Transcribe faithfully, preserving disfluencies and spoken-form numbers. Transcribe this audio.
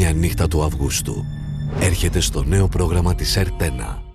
μια νύχτα του Αυγούστου έρχεται στο νέο πρόγραμμα της ΕΡΤ ένα.